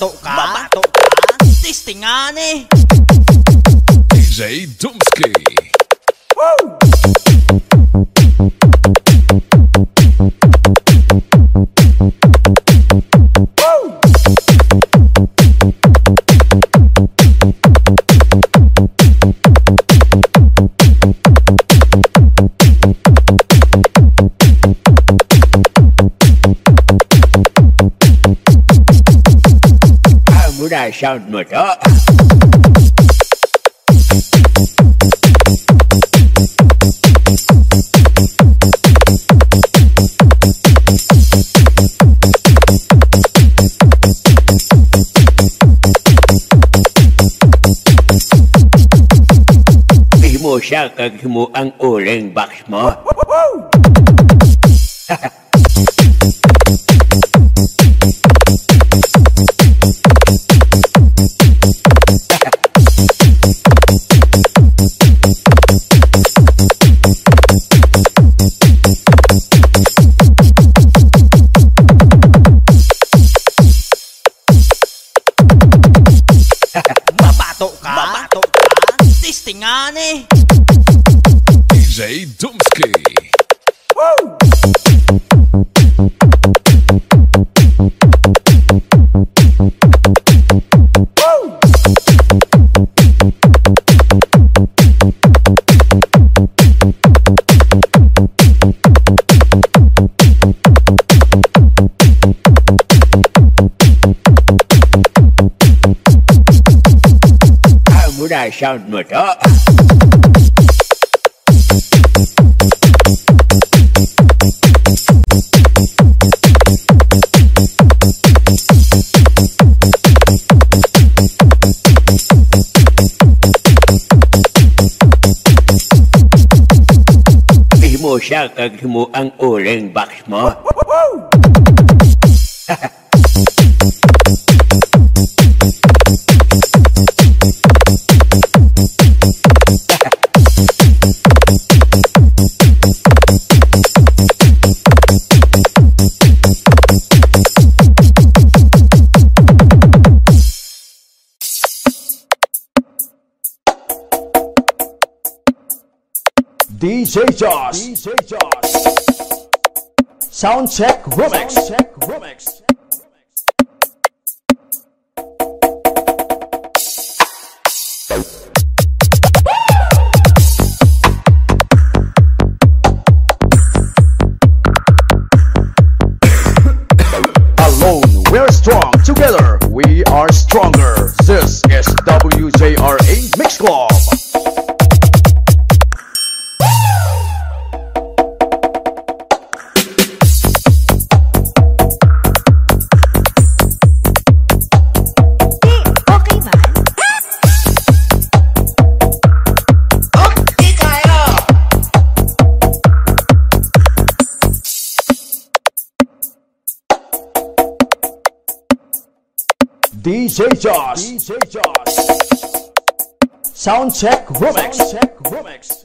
Mabato ka. Testing nga ni. DJ Dumski. Woo! Muna sound mo to. Himo siya kag himo ang uling box mo. Mabato ka. Testing nga ni. DJ Dumski. Woo! Muna sound mo to. Himo siya kag himo ang uling box mo. DJ Josh. Soundcheck Remix. Alone, we're strong. Together, we are stronger. This is WJRA Mix Club. DJ Josh. Soundcheck Remix.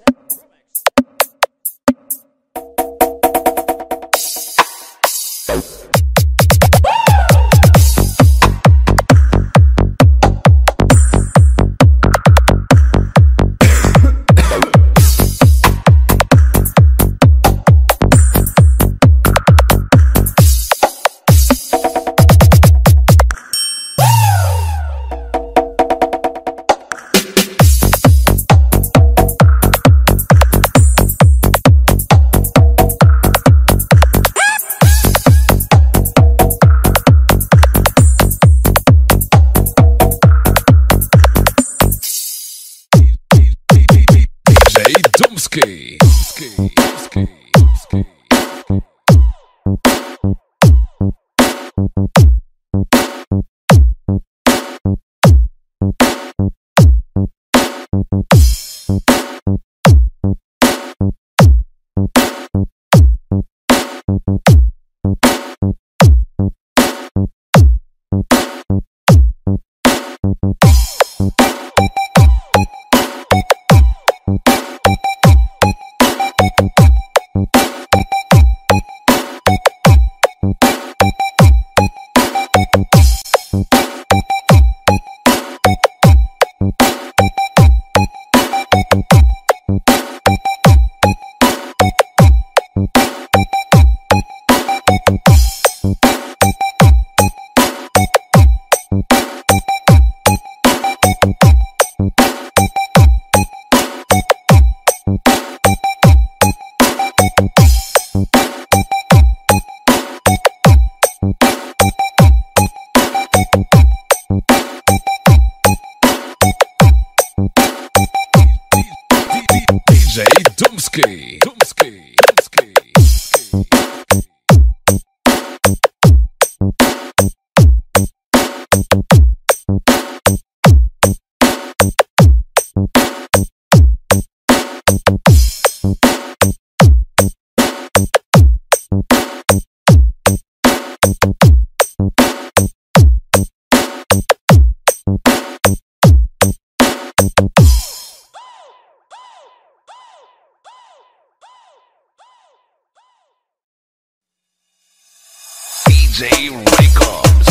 DJ Records.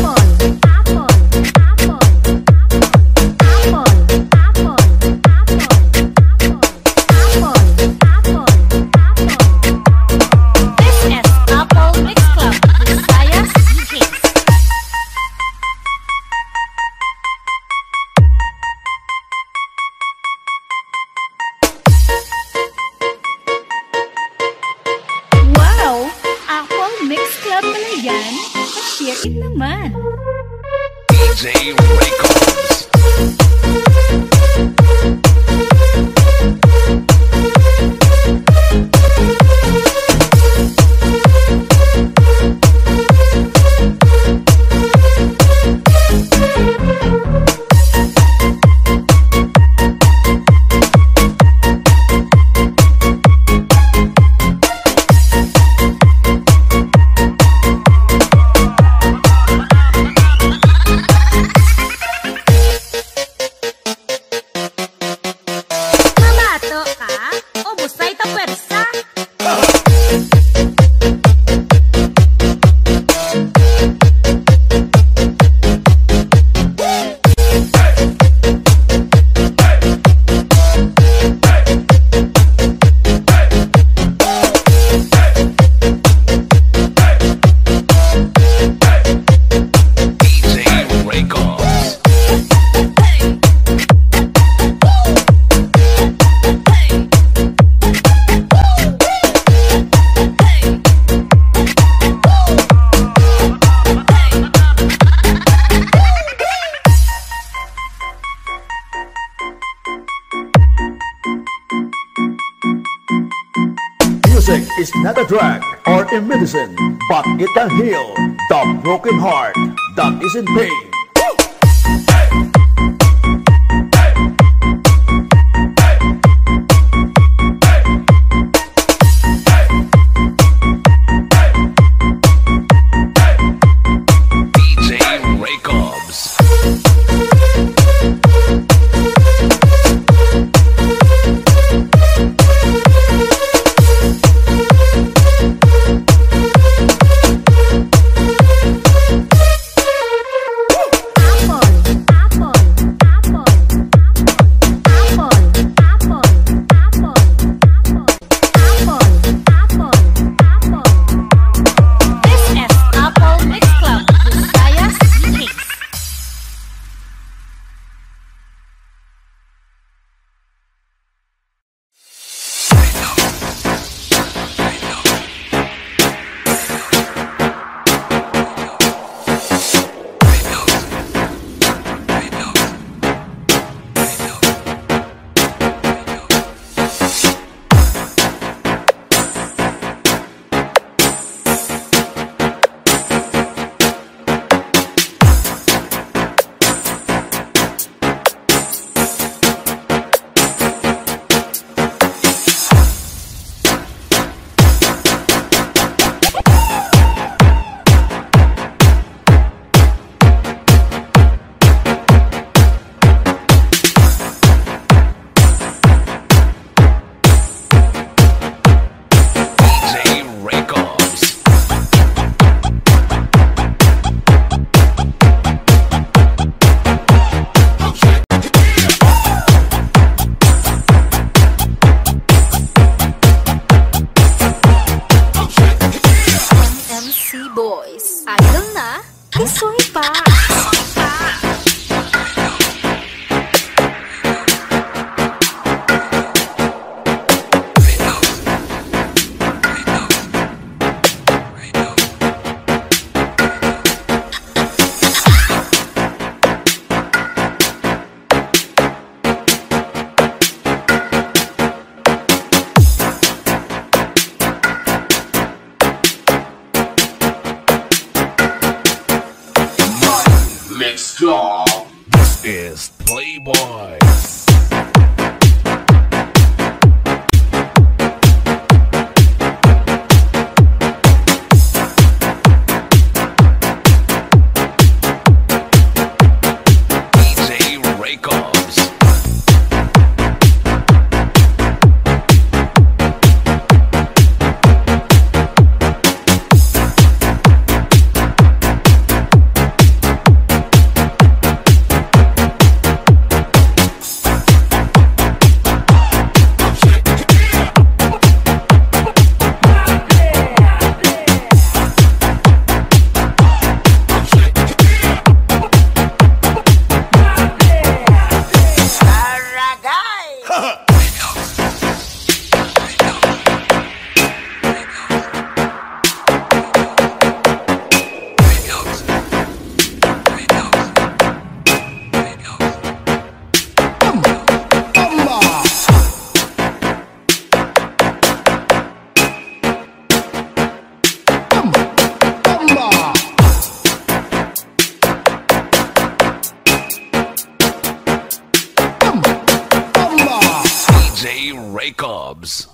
DJ Records. Music is not a drug or a medicine, but it can heal the broken heart that is in pain. DJ Records. Boys, idol na, hisoy pa. This is Playboy. DJ Records. Records.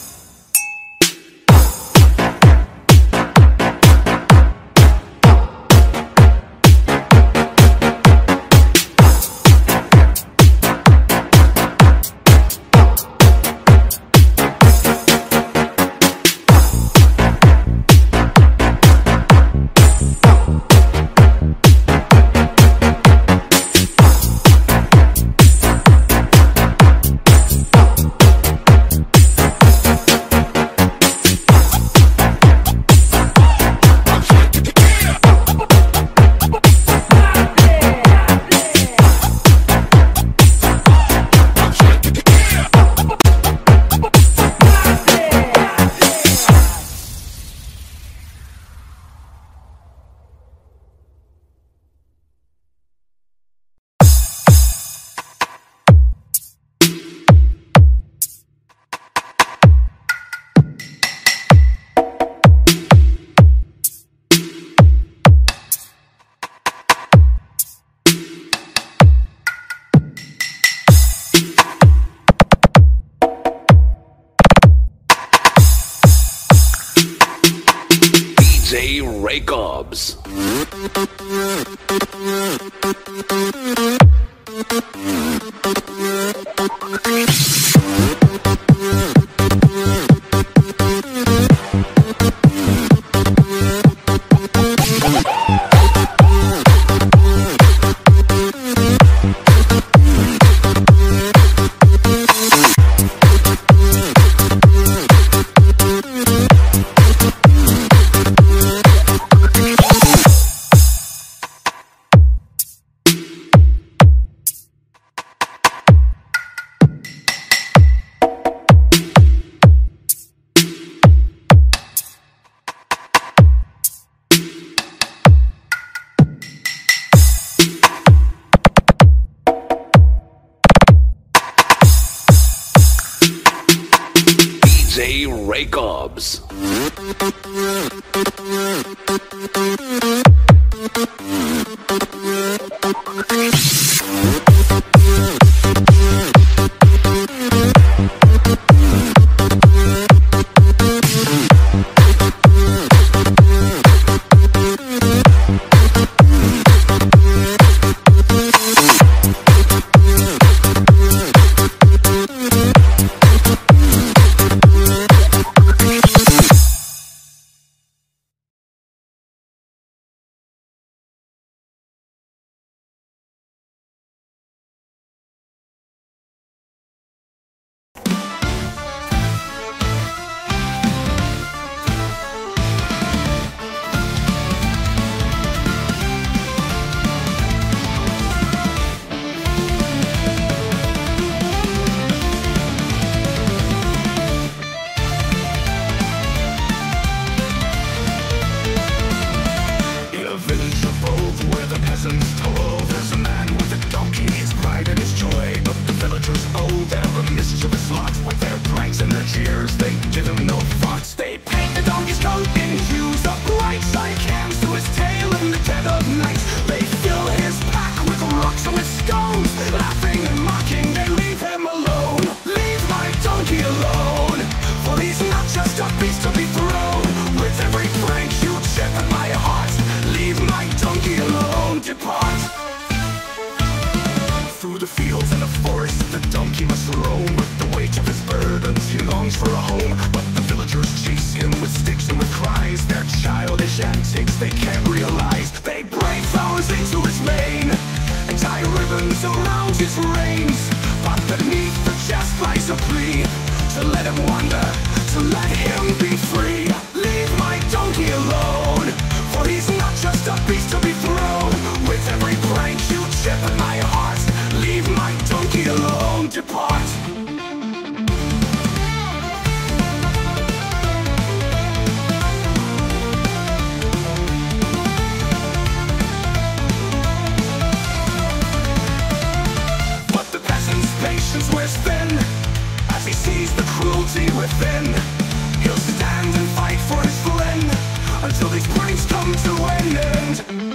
Records. Records. Through the fields and the forest, the donkey must roam. With the weight of his burdens, he longs for a home. But the villagers chase him with sticks and with cries. Their childish antics they can't realize. They break flowers into his mane and tie ribbons around his reins. But beneath the chest lies a plea to let him wander, to let him be free. Leave my donkey alone, for he's not just a beast to be thrown. With every prank you chip at my heart, leave my donkey alone, depart. But the peasant's patience wears thin as he sees the cruelty within. He'll stand and fight for his friend until these pranks come to an end.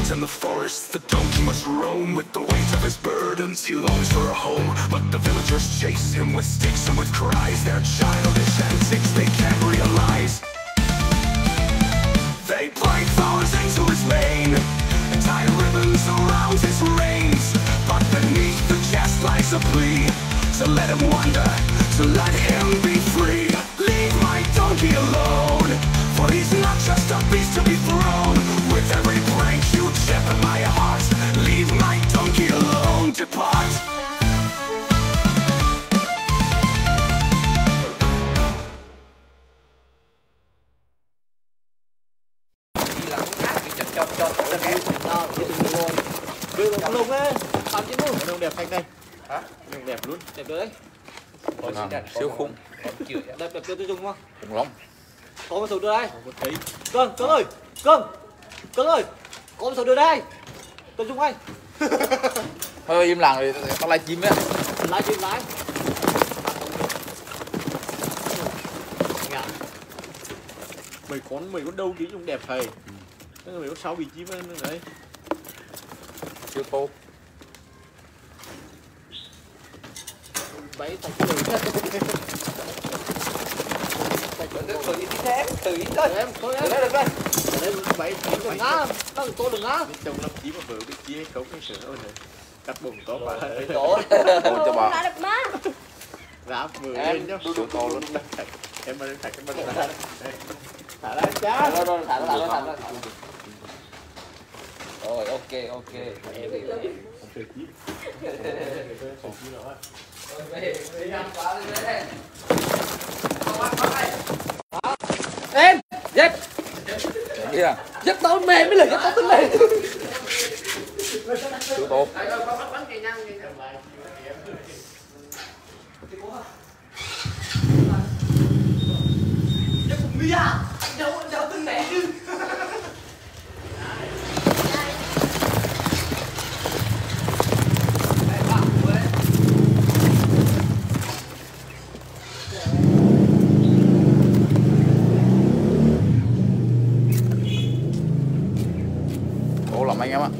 wilds and the forests. The donkey must roam with the weight of his burdens. He longs for a home, but the villagers chase him with sticks and with cries. Their childish antics they can't realize. They bind flowers into his mane and tie ribbons around his reins. But beneath the chest lies a plea to let him wander, to let him be free. Leave my donkey alone, for he's not just a beast to be thrown. With every prank you chip in my heart, leave my donkey alone, depart. Lùng á, làm chứ luôn. Nông đẹp xanh đây. Hả? Nông đẹp luôn. Đẹp đấy. Siêu khủng. Đẹp đẹp cho tôi dùng không? Khủng lắm. Có một số đưa đây. Cưng ơi, Cưng ơi, có một số đưa đây. Tôi dùng anh. Thôi im lặng rồi, tao live chim á. Lái chim lái. Mấy con đâu chứ dùng đẹp thầy. Mấy con 6 vị chim đấy. Siêu tô. Bảy thành tự tự ít thôi em thôi em được đây bảy đừng ngã nó tôi đừng ngã trong lâm chí mà bự bị chia không cái sữa rồi cắt bùng có bà Tô cho bà. ráp vừa lên nhá siêu to luôn em mà thạch cái bên này thả ra cha thả ra rồi ok em dép dép tao mềm mới là dép tao tính này Siêu tô. đâu tính mẹ chứ Tô lắm anh em ạ.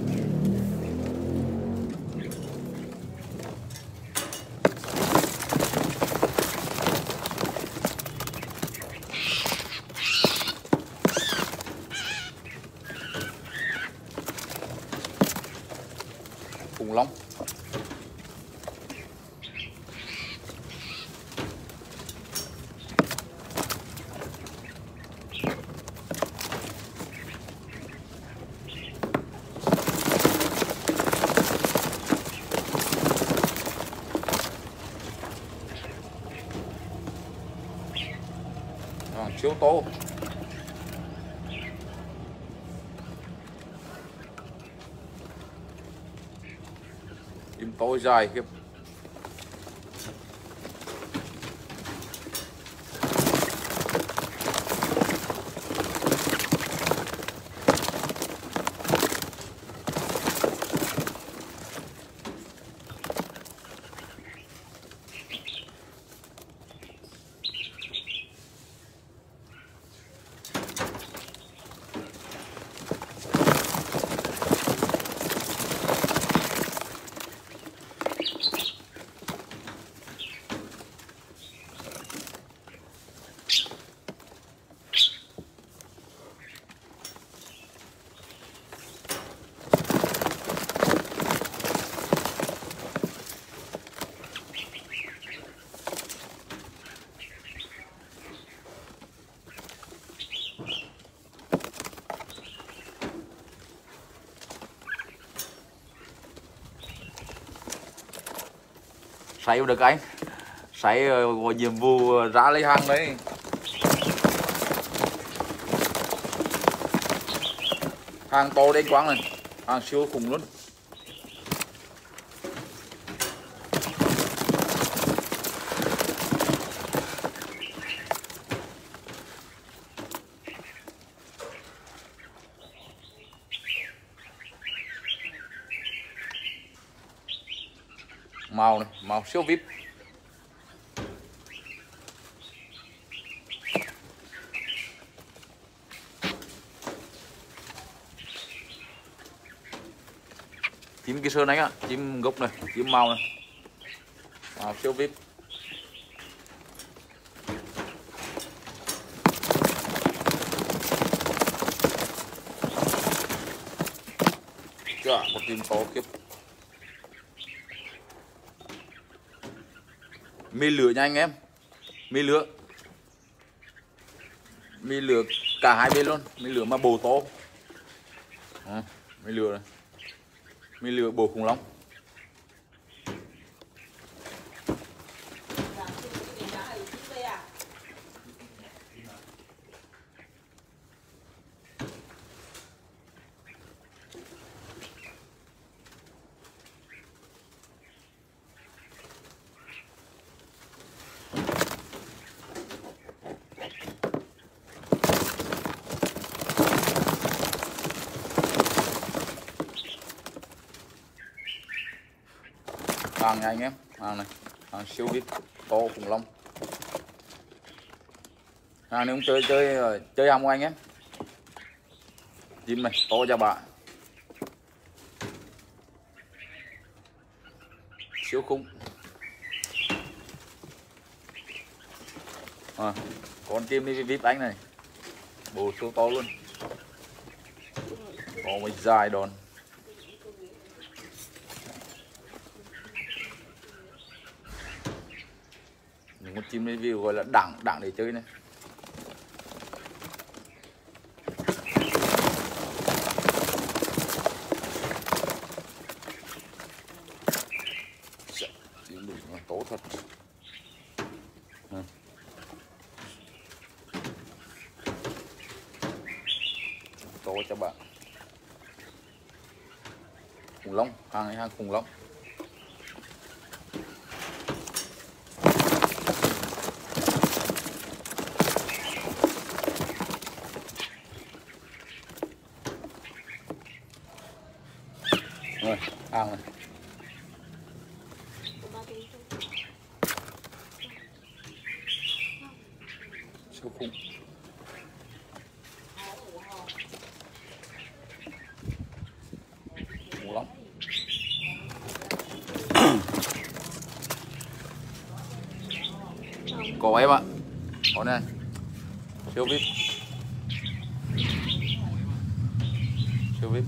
Khủng long. Siêu tô. Chim tô dài khiếp. Sấy được anh. Sấy có nhiệm vụ ra lấy hàng đấy. Hàng to đến quáng này. Hàng siêu khủng luôn. Màu này, màu siêu vip. Chim cái sơn đấy á, chim gốc này, chim màu này. Siêu vip. Chà, một chim to kiếp. Mi lửa nha anh em. Mi lửa cả hai bên luôn. Mi lửa mà bồ to. Mi lửa này. Mi lửa bồ khủng long. Hàng nha anh em, hàng này, hàng siêu vip to khủng long. Hàng này cũng chơi hàng của anh em. Chim này to cho bà. Siêu khủng. Con chim đi vip anh này, bồ siêu to luôn. Có một dài đòn. Một chim review gọi là đẳng để chơi này. Chim đỉnh nó tốt thật. To cho bạn. Khủng long, hàng này hàng khủng long. Rồi, hàng này. Siêu khủng. Khủng lắm. Có em ạ. Có này. Siêu vip. Siêu vip.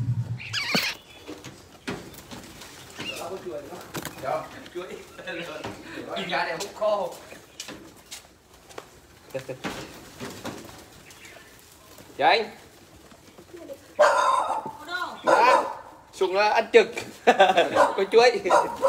Nhìn gà này hút khô. Dạ anh. Dạ. Xuống ăn trực. Có chuối.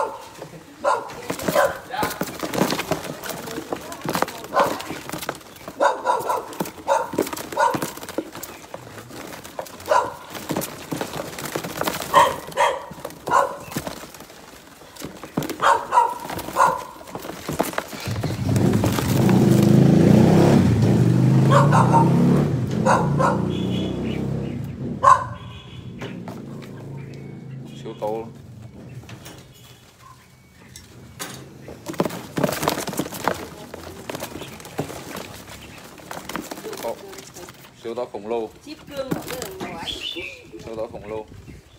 Siêu to luôn. Siêu to khổng lồ. Siêu to khổng lồ.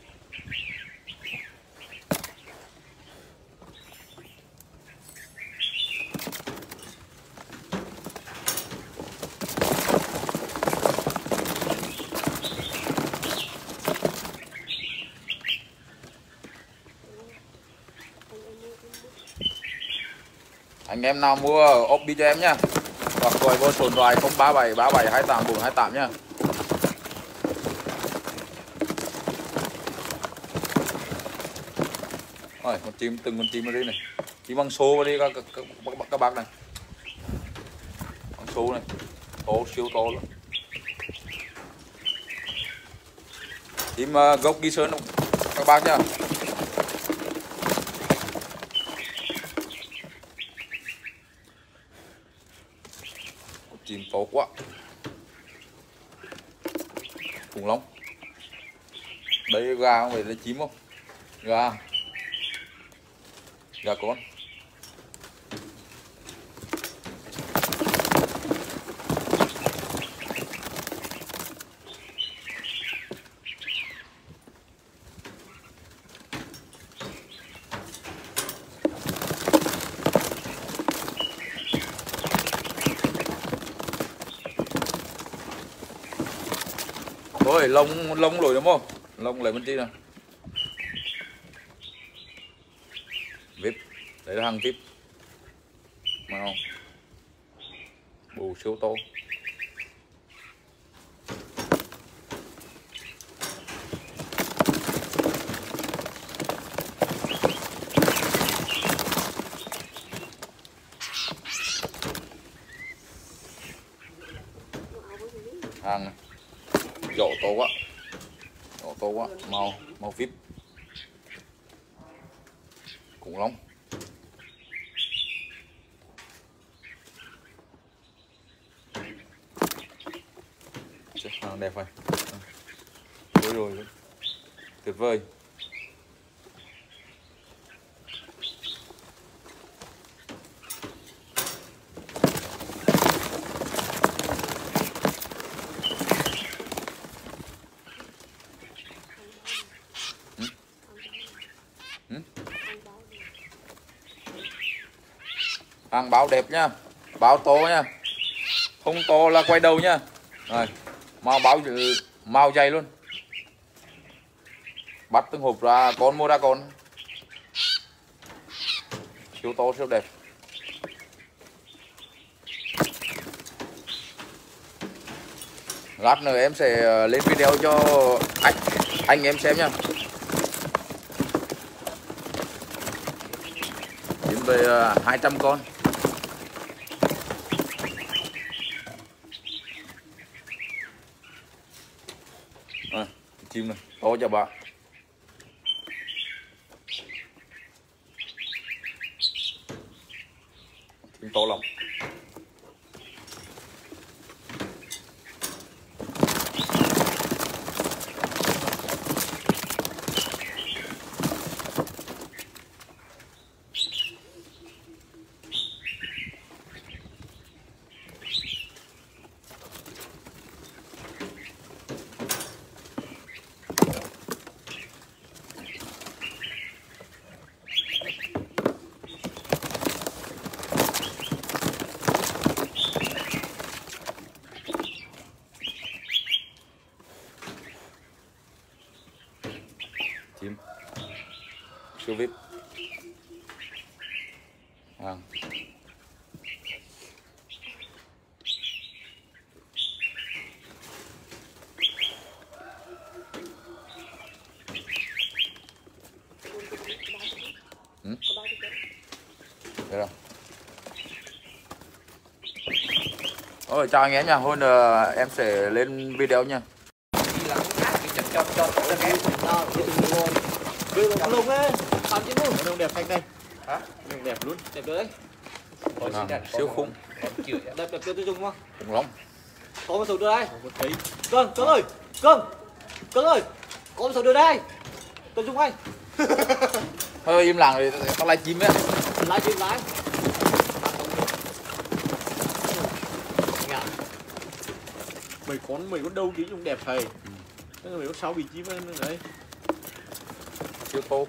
Anh em nào mua ốp đi cho em nhá. Hoặc gọi vô số điện thoại 037 37 28 428 nhá. Rồi, con chim từng con chim ở đây này. Chim bằng số vào đi các bác này. Bằng số này. To siêu to luôn. Chim gốc ghi sơn các bác nhá. Chim to quá. Khủng long. Đấy gà không phải là chim không? Gà. Gà con. Ôi lông lồi đúng không? Lông lấy bên chi nè. VIP, đấy là hàng VIP. Màu bù siêu to. Hàng này dỗ to quá, màu VIP khủng long. Hàng đẹp này, rồi tuyệt vời. Hàng báo đẹp nha, báo to nha, không to là quay đầu nha. Rồi màu báo màu dày luôn, bắt từng hộp ra con mua ra con, siêu to siêu đẹp. Lát nữa em sẽ lên video cho anh em xem nha. Kiếm về 200 con. Chim này to cho bạn. Chim to lắm. Chim siêu VIP. Đây rồi. Ôi chào anh em nha, hôm em sẽ lên video nha. Lùng ấy, làm chứ luôn. Nó đẹp thanh đây. Hả? Đẹp luôn. Đẹp đấy. Siêu khủng. Đẹp cho tôi dùng không? Khủng long. Có một số đưa đây. Cưng ơi, Cưng ơi, có một số đưa đây. Tôi dùng anh. Thôi im lặng rồi, tao live chim á. Live chim lái. Mấy con đâu chứ dùng đẹp thầy. Nó mấy con 6 vị chim đấy. Siêu tô.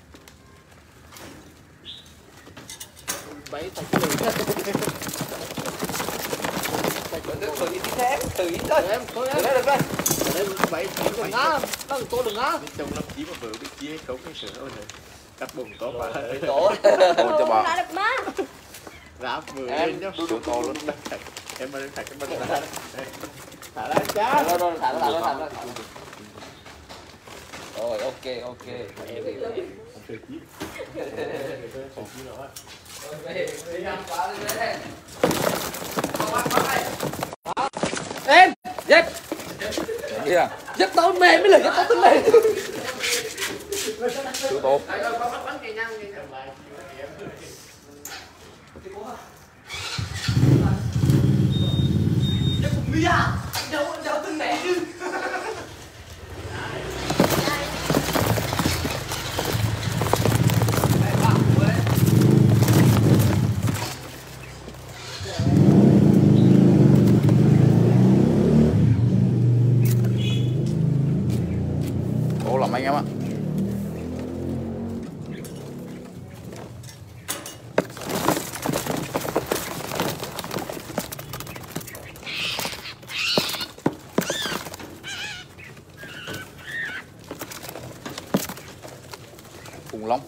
Bấy tay cái tự ý thế, tự ý thôi. Em thôi em. Đây đây. Đây bấy đừng ngã, đừng tô đừng ngã. Trong năm chí mà vừa biết chia cấu cái sữa rồi. Cắt bùng to bà. Tổ. Ôi cho bà. Ráp vừa lên nhá. Siêu to luôn. Em mà thả cái bánh ra. Thả ra chá. Rồi thả ra. Rồi ok. Em dẹp dẹp tao mềm mới là dẹp tao tính lên. Siêu tô. Đâu tính mẹ chứ. Ồ lắm anh em ạ. khủng long.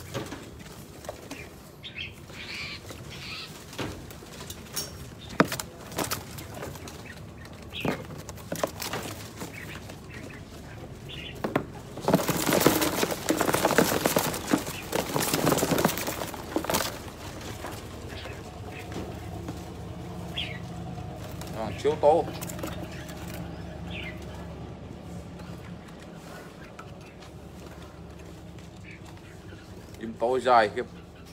Siêu to. Chim to dài khiếp.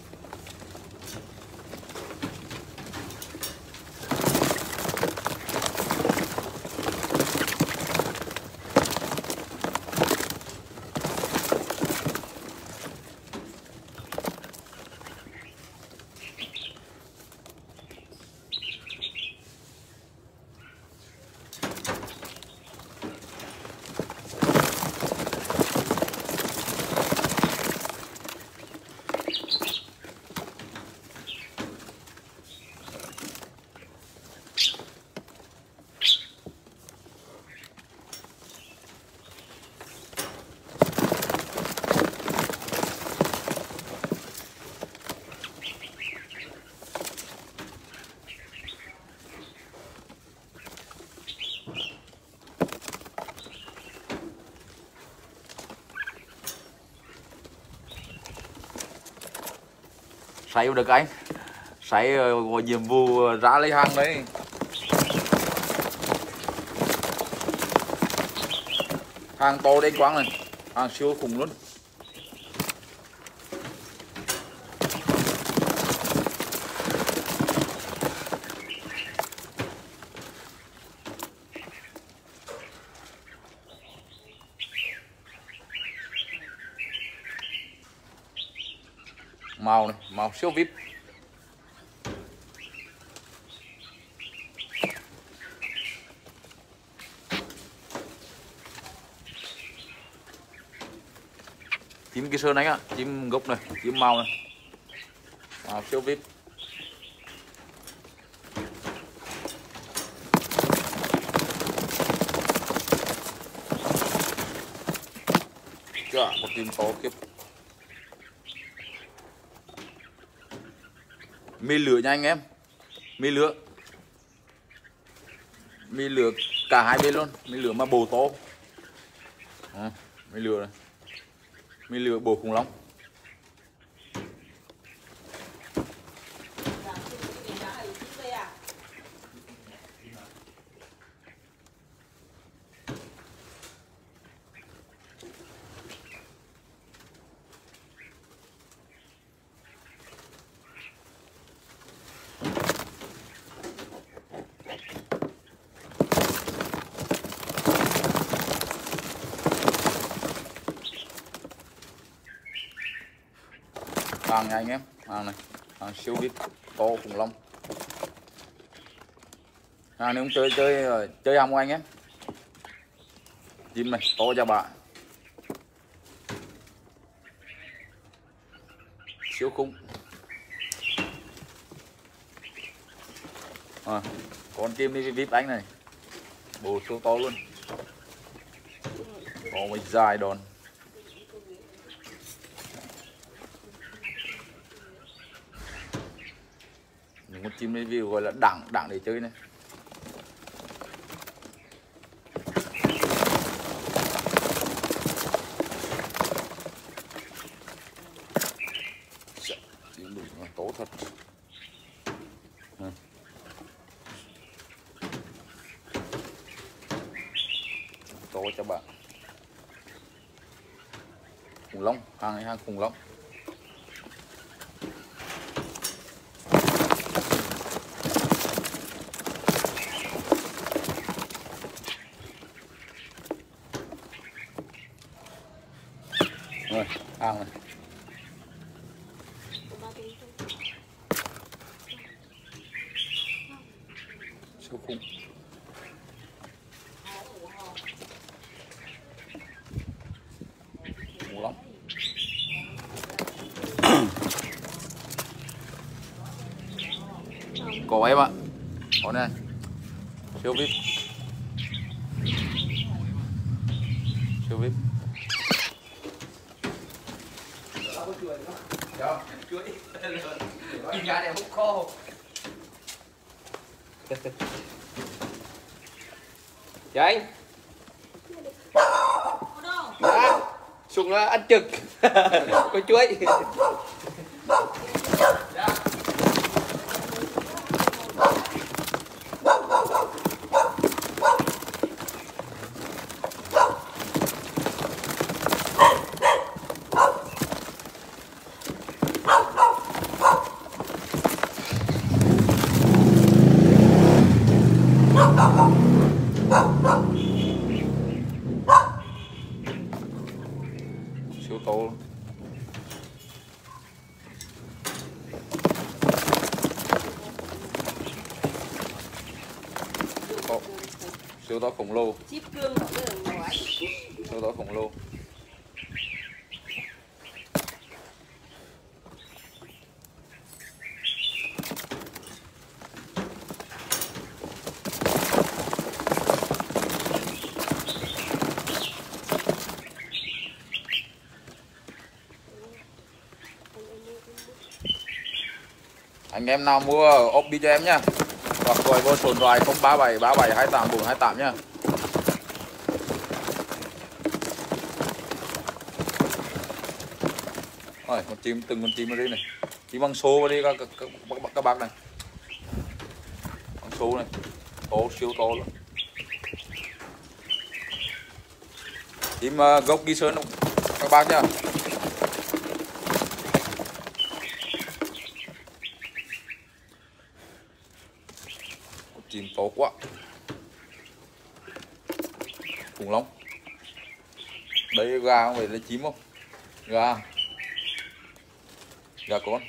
Sấy được anh. Sấy có nhiệm vụ ra lấy hàng đấy. Hàng to đến quáng này. Hàng siêu khủng luôn. Màu này, màu siêu vip. Chim kia sơn anh ạ, chim gốc này, chim màu này. Màu siêu vip. Chà, một chim to kiếp. Mi lửa nha anh em. Mi lửa. Mi lửa cả hai bên luôn. Mi lửa mà bồ to. Mi lửa này. Mi lửa bồ khủng long. Hàng này anh em, hàng này, hàng siêu vip to khủng long. Hàng này cũng chơi hàng của anh em. Chim này to cho bà. Siêu khủng. Con chim đi vip anh này, bồ siêu to luôn. Có một dài đòn. Những con chim review gọi là đẳng để chơi này. Chim đỉnh nó tốt thật. To cho bạn. Khủng long, hàng này hàng khủng long. Rồi, hàng này. Siêu khủng. Khủng lắm. Có em ạ. Có này. Siêu vip. Siêu vip. có chuối nữa. Dạ. Chuối. Nhìn gà này hút khô. Dạ anh. Dạ. Sùng là ăn trực. Có chuối. Dạ. Siêu to luôn. Siêu to khổng lồ. Siêu to khổng lồ. Anh em nào mua ốp bi cho em nhá, hoặc gọi vô số điện thoại 037 37 28 428 nhá. Rồi, con chim, từng con chim ở đây này, chim bằng số ở đây các bác này, bằng số này, to, siêu to luôn. Chim gốc ghi sơn các bác nhá. Chim to quá. Khủng long. Đấy gà không phải là chim không? Gà. Gà con.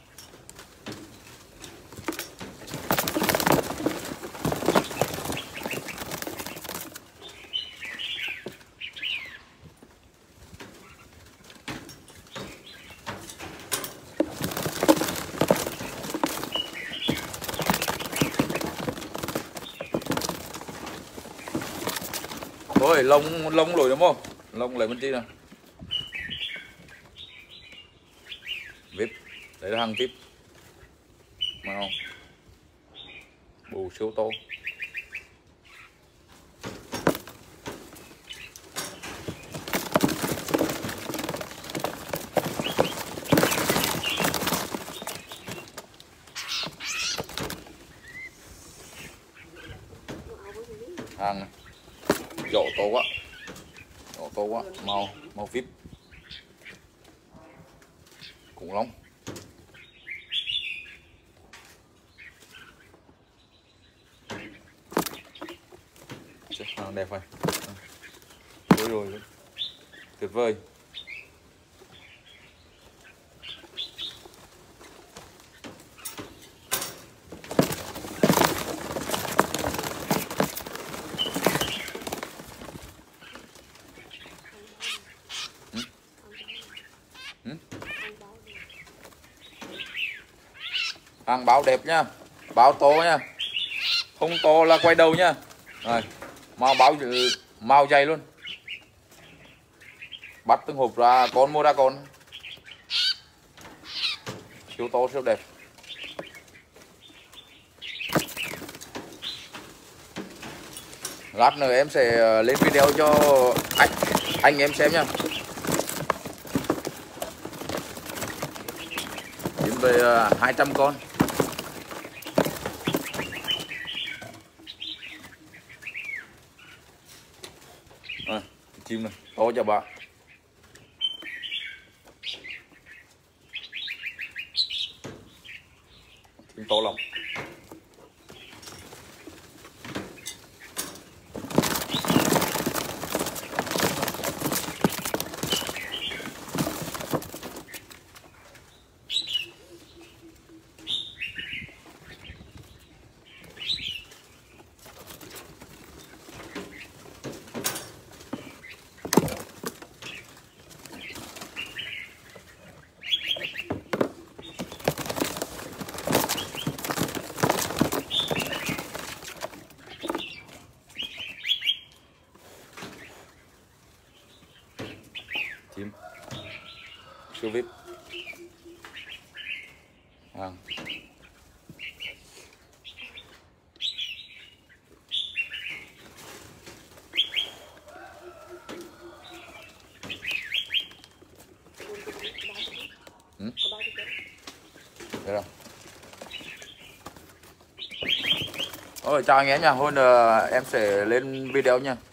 Thôi lông lồi đúng không? Lông lấy bên chi nào. VIP. Đấy là hàng VIP. Mà không. Bù siêu to. Hàng này. Dỗ to quá, dỗ to quá, màu VIP, khủng long, hàng đẹp vậy, rồi, tuyệt vời. Hàng báo đẹp nhá, báo to nhá, không to là quay đầu nhá. Rồi, màu dày luôn, bắt từng hộp ra con, mua ra con, siêu to siêu đẹp. Lát nữa em sẽ lên video cho anh em xem nhá. Kiếm về 200 con. Chim này, to cho bà. Chim to lắm. Siêu VIP. Vâng. Được rồi. Ôi chào anh em nha, hôm em sẽ lên video nha.